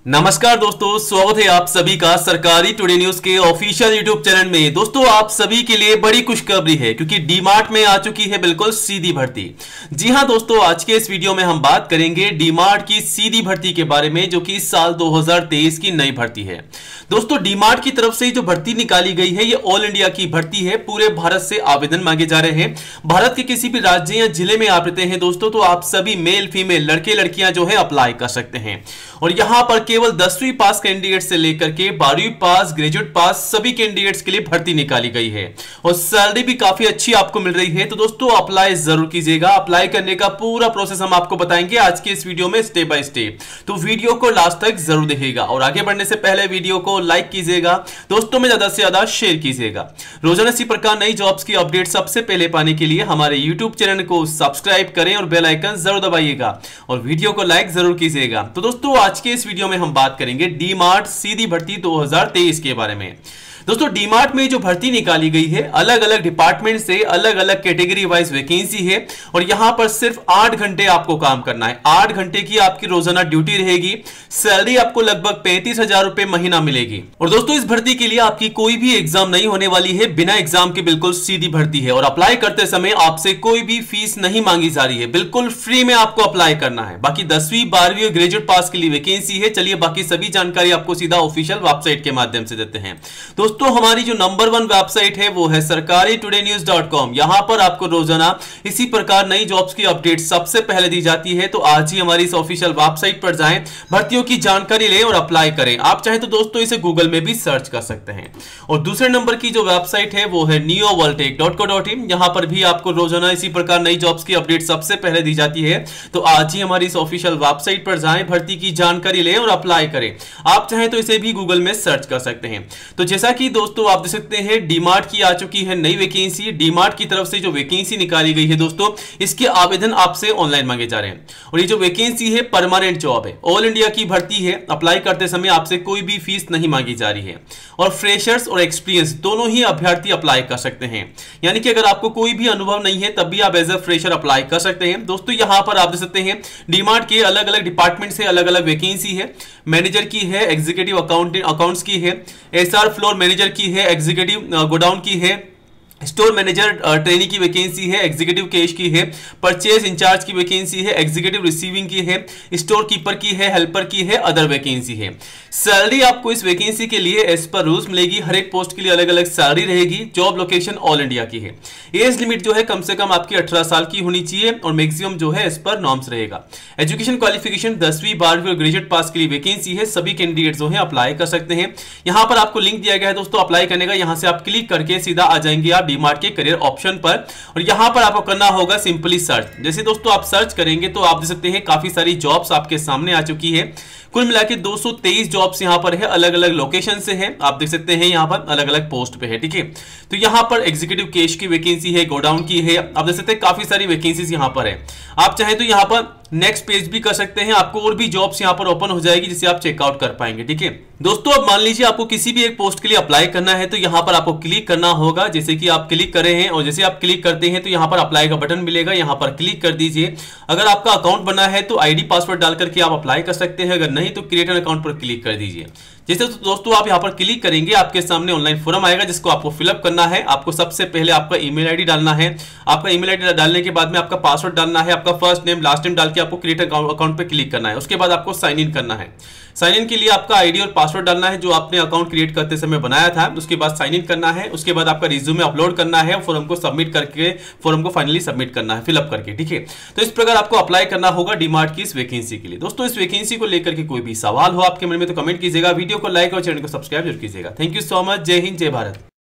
नमस्कार दोस्तों, स्वागत है आप सभी का सरकारी टुडे न्यूज के ऑफिशियल यूट्यूब चैनल में। दोस्तों, आप सभी के लिए बड़ी खुशखबरी है क्योंकि डीमार्ट में आ चुकी है बिल्कुल सीधी भर्ती। जी हां दोस्तों, आज के इस वीडियो में हम बात करेंगे डीमार्ट की सीधी भर्ती के बारे में, जो कि इस साल 2023 की नई भर्ती है। दोस्तों, डीमार्ट की तरफ से जो भर्ती निकाली गई है ये ऑल इंडिया की भर्ती है। पूरे भारत से आवेदन मांगे जा रहे हैं। भारत के किसी भी राज्य या जिले में आप रहते हैं दोस्तों, तो आप सभी मेल फीमेल लड़के लड़कियां जो है अप्लाई कर सकते हैं। और यहां पर केवल 10वीं पास कैंडिडेट से लेकर के 12वीं पास, ग्रेजुएट पास सभी कैंडिडेट्स के लिए भर्ती निकाली गई है और सैलरी भी काफी अच्छी आपको मिल रही है। तो दोस्तों, अप्लाई जरूर कीजिएगा। अप्लाई करने का पूरा प्रोसेस हम आपको बताएंगे आज के इस वीडियो में स्टेप बाय स्टेप, तो वीडियो को लास्ट तक जरूर देखिएगा। और आगे बढ़ने से पहले वीडियो को लाइक कीजिएगा, दोस्तों में ज्यादा से ज्यादा शेयर कीजिएगा। रोजाना इसी प्रकार नई जॉब्स की अपडेट सबसे पहले पाने के लिए हमारे यूट्यूब चैनल को सब्सक्राइब करें और बेल आइकन जरूर दबाइएगा और वीडियो को लाइक जरूर कीजिएगा। तो दोस्तों, आज के इस वीडियो में हम बात करेंगे डीमार्ट सीधी भर्ती 2023 के बारे में। दोस्तों, डीमार्ट में जो भर्ती निकाली गई है अलग अलग डिपार्टमेंट से अलग अलग कैटेगरी वाइज वैकेंसी है और यहां पर सिर्फ 8 घंटे आपको काम करना है। 8 घंटे की आपकी रोजाना ड्यूटी रहेगी। सैलरी आपको लगभग 35,000 रुपए महीना मिलेगी। और दोस्तों, इस भर्ती के लिए आपकी कोई भी एग्जाम नहीं होने वाली है। बिना एग्जाम के बिल्कुल सीधी भर्ती है और अप्लाई करते समय आपसे कोई भी फीस नहीं मांगी जा रही है। बिल्कुल फ्री में आपको अप्लाई करना है। बाकी 10वीं 12वीं और ग्रेजुएट पास के लिए वैकेंसी है। चलिए बाकी सभी जानकारी आपको सीधा ऑफिशियल वेबसाइट के माध्यम से देते हैं। दोस्तों, हमारी जो नंबर 1 वेबसाइट है वो है sarkaritodaynews.com। यहां पर आपको रोजाना इसी प्रकार नई जॉब्स की अपडेट सबसे पहले दी जाती है। तो आज ही हमारी इस ऑफिशियल वेबसाइट पर जाएं, भर्तियों की जानकारी लें और अप्लाई करें। आप चाहें तो दोस्तों इसे गूगल में भी सर्च कर सकते हैं। और दूसरे नंबर की जो वेबसाइट है वो है neovoltech.co.in। यहां पर भी आपको रोजाना इसी प्रकार नई जॉब्स की अपडेट सबसे पहले दी जाती है। तो आज ही हमारी इस ऑफिशियल वेबसाइट पर जाएं, भर्ती की जानकारी लें और अप्लाई करें। आप चाहें तो इसे भी गूगल में सर्च कर सकते हैं। तो जैसा कि दोस्तों आप देख सकते हैं, डीमार्ट की आ चुकी है नई वैकेंसी। डीमार्ट की तरफ से जो वैकेंसी निकाली गई है दोस्तों, इसके आवेदन आपसे ऑनलाइन मांगे जा रहे हैं। और ये जो वैकेंसी है परमानेंट जॉब है, ऑल इंडिया की भर्ती है। अप्लाई करते समय आपसे कोई भी फीस नहीं मांगी जा रही है और फ्रेशर्स और एक्सपीरियंस दोनों ही अभ्यर्थी अप्लाई कर सकते हैं। यानी कि अगर आपको कोई भी अनुभव नहीं है तब भी आप एज ए फ्रेशर अप्लाई कर सकते हैं। दोस्तों, यहां पर आप देख सकते हैं डीमार्ट के अलग अलग डिपार्टमेंट से अलग अलग वैकेंसी है। मैनेजर की है, एग्जीक्यूटिव अकाउंट्स की है, एसआर फ्लोर मैनेजर की है, एग्जीक्यूटिव गोडाउन की है, स्टोर मैनेजर ट्रेनी की वैकेंसी है, एग्जीक्यूटिव कैश की है, परचेज इंचार्ज की वैकेंसी है, एग्जीक्यूटिव रिसीविंग की है, स्टोर कीपर की है, हेल्पर की है, अदर वैकेंसी है। सैलरी आपको इस वैकेंसी के लिए एज पर रूल्स मिलेगी। हर एक पोस्ट के लिए अलग अलग सैलरी रहेगी। जॉब लोकेशन ऑल इंडिया की है। एज लिमिट जो है कम से कम आपकी 18 साल की होनी चाहिए और मैक्सिमम जो है एज पर नॉर्म्स रहेगा। एजुकेशन क्वालिफिकेशन 10वीं 12वीं और ग्रेजुएट पास के लिए वैकेंसी है। सभी कैंडिडेट जो है अप्लाई कर सकते हैं। यहां पर आपको लिंक दिया गया है दोस्तों अप्लाई करने का। यहां से आप क्लिक करके सीधा आ जाएंगे आप डीमार्ट के करियर ऑप्शन पर और यहां पर आपको करना होगा सिंपली सर्च। जैसे दोस्तों आप सर्च करेंगे तो आप देख सकते हैं काफी सारी जॉब्स आपके सामने आ चुकी है। कुल मिलाकर 223 जॉब्स यहां पर है, अलग अलग लोकेशन से है। आप देख सकते हैं यहां पर अलग अलग पोस्ट पे है, ठीक है। तो यहां पर एग्जीक्यूटिव कैश की वैकेंसी है, गोडाउन की है। आप देख सकते हैं काफी सारी वैकेंसीज यहां पर है। आप चाहें तो यहां पर नेक्स्ट पेज भी कर सकते हैं। आपको और भी जॉब्स यहां पर ओपन हो जाएगी जिसे आप चेकआउट कर पाएंगे, ठीक है। दोस्तों, अब मान लीजिए आपको किसी भी एक पोस्ट के लिए अप्लाई करना है तो यहां पर आपको क्लिक करना होगा। जैसे कि आप क्लिक कर रहे हैं और जैसे आप क्लिक करते हैं तो यहां पर अप्लाई का बटन मिलेगा। यहां पर क्लिक कर दीजिए। अगर आपका अकाउंट बना है तो आईडी पासवर्ड डाल करके आप अप्लाई कर सकते हैं। अगर नहीं तो क्रिएट एन अकाउंट पर क्लिक कर दीजिए। जैसे तो दोस्तों आप यहां पर क्लिक करेंगे, आपके सामने ऑनलाइन फॉर्म आएगा जिसको आपको फिलअप करना है। आपको सबसे पहले आपका ईमेल आईडी डालना है। आपका ईमेल आईडी डालने के बाद में आपका पासवर्ड डालना है। आपका फर्स्ट नेम लास्ट नेम डाल के आपको क्रिएट अकाउंट पे क्लिक करना है। उसके बाद आपको साइन इन करना है। साइन इन के लिए आपका आईडी और पासवर्ड डालना है जो आपने अकाउंट क्रिएट करते समय बनाया था। उसके बाद साइन इन करना है। उसके बाद आपका रिज्यूमे अपलोड करना है। फॉर्म को सबमिट करके फॉर्म को फाइनली सबमिट करना है फिलअप करके, ठीक है। तो इस प्रकार आपको अप्लाई करना होगा डीमार्ट की इस वैकेंसी के लिए। दोस्तों, इस वैकेंसी को लेकर के कोई भी सवाल हो आपके मन में तो कमेंट कीजिएगा। वीडियो को लाइक और चैनल को सब्सक्राइब जरूर कीजिएगा। Thank you so much. जय हिंद, जय भारत।